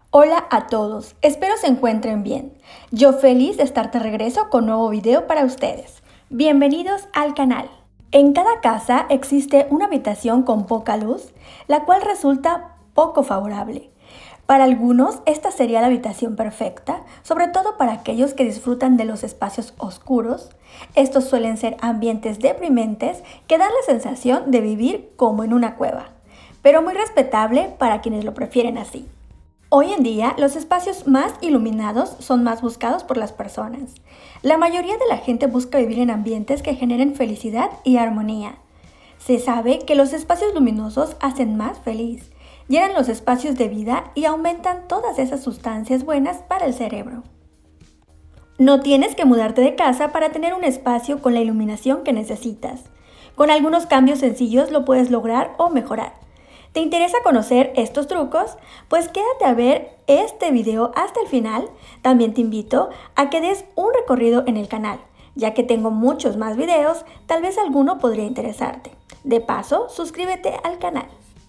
Hola a todos, espero se encuentren bien. Yo feliz de estar de regreso con nuevo video para ustedes. Bienvenidos al canal. En cada casa existe una habitación con poca luz, la cual resulta poco favorable. Para algunos esta sería la habitación perfecta, sobre todo para aquellos que disfrutan de los espacios oscuros. Estos suelen ser ambientes deprimentes que dan la sensación de vivir como en una cueva, pero muy respetable para quienes lo prefieren así. Hoy en día, los espacios más iluminados son más buscados por las personas. La mayoría de la gente busca vivir en ambientes que generen felicidad y armonía. Se sabe que los espacios luminosos hacen más feliz, llenan los espacios de vida y aumentan todas esas sustancias buenas para el cerebro. No tienes que mudarte de casa para tener un espacio con la iluminación que necesitas. Con algunos cambios sencillos lo puedes lograr o mejorar. ¿Te interesa conocer estos trucos? Pues quédate a ver este video hasta el final. También te invito a que des un recorrido en el canal, ya que tengo muchos más videos, tal vez alguno podría interesarte. De paso, suscríbete al canal.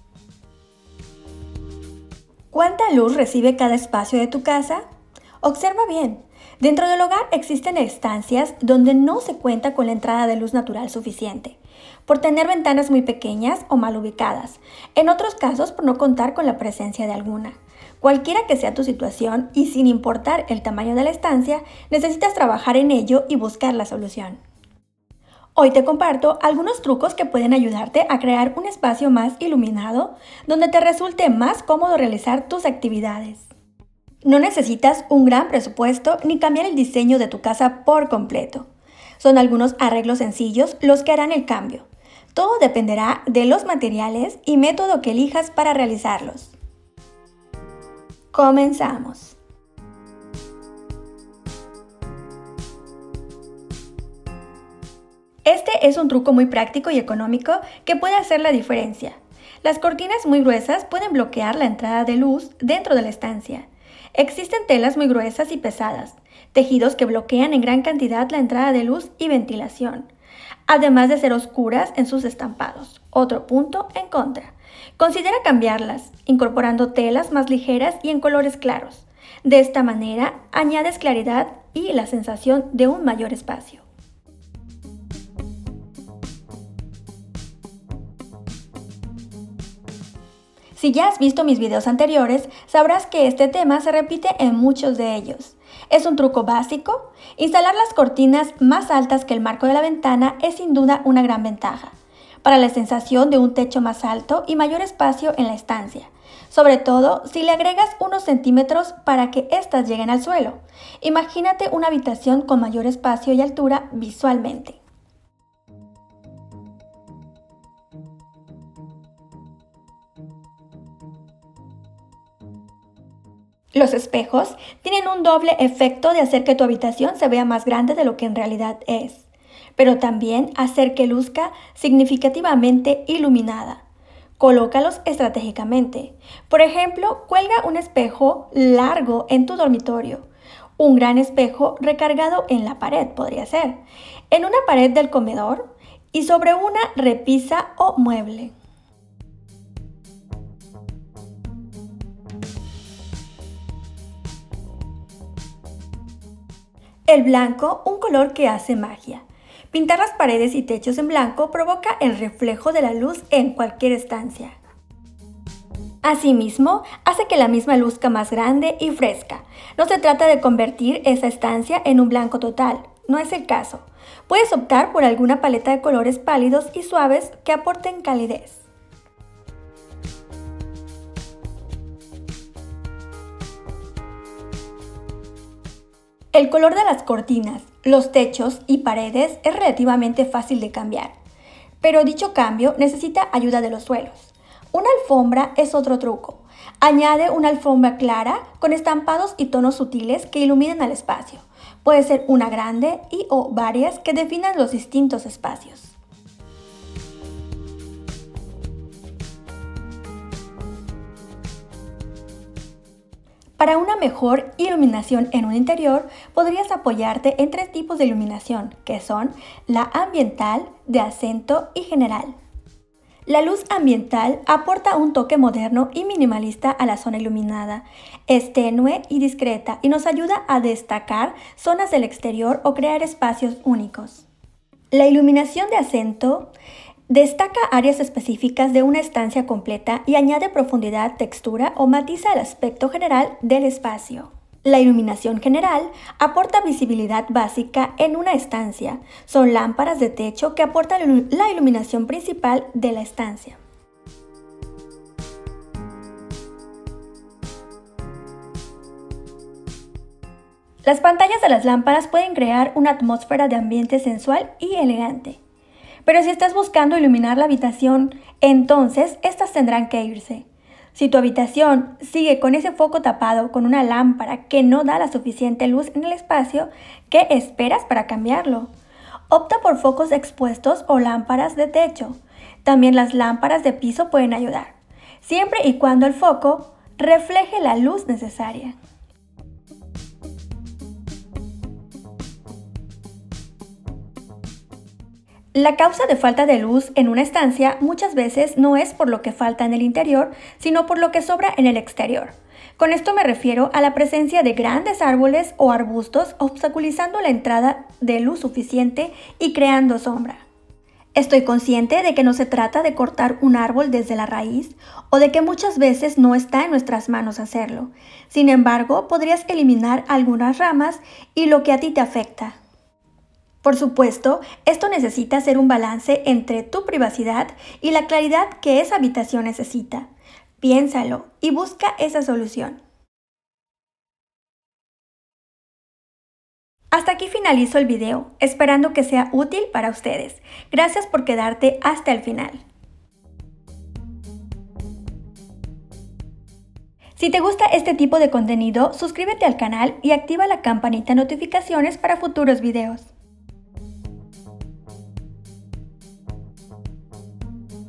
¿Cuánta luz recibe cada espacio de tu casa? Observa bien. Dentro del hogar existen estancias donde no se cuenta con la entrada de luz natural suficiente, por tener ventanas muy pequeñas o mal ubicadas, en otros casos por no contar con la presencia de alguna. Cualquiera que sea tu situación y sin importar el tamaño de la estancia, necesitas trabajar en ello y buscar la solución. Hoy te comparto algunos trucos que pueden ayudarte a crear un espacio más iluminado donde te resulte más cómodo realizar tus actividades. No necesitas un gran presupuesto ni cambiar el diseño de tu casa por completo. Son algunos arreglos sencillos los que harán el cambio. Todo dependerá de los materiales y método que elijas para realizarlos. Comenzamos. Este es un truco muy práctico y económico que puede hacer la diferencia. Las cortinas muy gruesas pueden bloquear la entrada de luz dentro de la estancia. Existen telas muy gruesas y pesadas, tejidos que bloquean en gran cantidad la entrada de luz y ventilación, además de ser oscuras en sus estampados. Otro punto en contra. Considera cambiarlas, incorporando telas más ligeras y en colores claros. De esta manera, añades claridad y la sensación de un mayor espacio. Si ya has visto mis videos anteriores, sabrás que este tema se repite en muchos de ellos. Es un truco básico. Instalar las cortinas más altas que el marco de la ventana es sin duda una gran ventaja, para la sensación de un techo más alto y mayor espacio en la estancia, sobre todo si le agregas unos centímetros para que éstas lleguen al suelo. Imagínate una habitación con mayor espacio y altura visualmente. Los espejos tienen un doble efecto de hacer que tu habitación se vea más grande de lo que en realidad es, pero también hacer que luzca significativamente iluminada. Colócalos estratégicamente. Por ejemplo, cuelga un espejo largo en tu dormitorio. Un gran espejo recargado en la pared podría ser, en una pared del comedor y sobre una repisa o mueble. El blanco, un color que hace magia. Pintar las paredes y techos en blanco provoca el reflejo de la luz en cualquier estancia. Asimismo, hace que la misma luzca más grande y fresca. No se trata de convertir esa estancia en un blanco total, no es el caso. Puedes optar por alguna paleta de colores pálidos y suaves que aporten calidez. El color de las cortinas, los techos y paredes es relativamente fácil de cambiar, pero dicho cambio necesita ayuda de los suelos. Una alfombra es otro truco. Añade una alfombra clara con estampados y tonos sutiles que iluminen al espacio. Puede ser una grande o varias que definan los distintos espacios. Para una mejor iluminación en un interior, podrías apoyarte en 3 tipos de iluminación, que son la ambiental, de acento y general. La luz ambiental aporta un toque moderno y minimalista a la zona iluminada. Es tenue y discreta y nos ayuda a destacar zonas del exterior o crear espacios únicos. La iluminación de acento destaca áreas específicas de una estancia completa y añade profundidad, textura o matiza el aspecto general del espacio. La iluminación general aporta visibilidad básica en una estancia. Son lámparas de techo que aportan la iluminación principal de la estancia. Las pantallas de las lámparas pueden crear una atmósfera de ambiente sensual y elegante. Pero si estás buscando iluminar la habitación, entonces estas tendrán que irse. Si tu habitación sigue con ese foco tapado con una lámpara que no da la suficiente luz en el espacio, ¿qué esperas para cambiarlo? Opta por focos expuestos o lámparas de techo. También las lámparas de piso pueden ayudar, siempre y cuando el foco refleje la luz necesaria. La causa de falta de luz en una estancia muchas veces no es por lo que falta en el interior, sino por lo que sobra en el exterior. Con esto me refiero a la presencia de grandes árboles o arbustos obstaculizando la entrada de luz suficiente y creando sombra. Estoy consciente de que no se trata de cortar un árbol desde la raíz o de que muchas veces no está en nuestras manos hacerlo. Sin embargo, podrías eliminar algunas ramas y lo que a ti te afecta. Por supuesto, esto necesita ser un balance entre tu privacidad y la claridad que esa habitación necesita. Piénsalo y busca esa solución. Hasta aquí finalizo el video, esperando que sea útil para ustedes. Gracias por quedarte hasta el final. Si te gusta este tipo de contenido, suscríbete al canal y activa la campanita de notificaciones para futuros videos.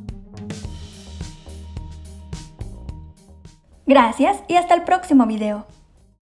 Gracias y hasta el próximo video.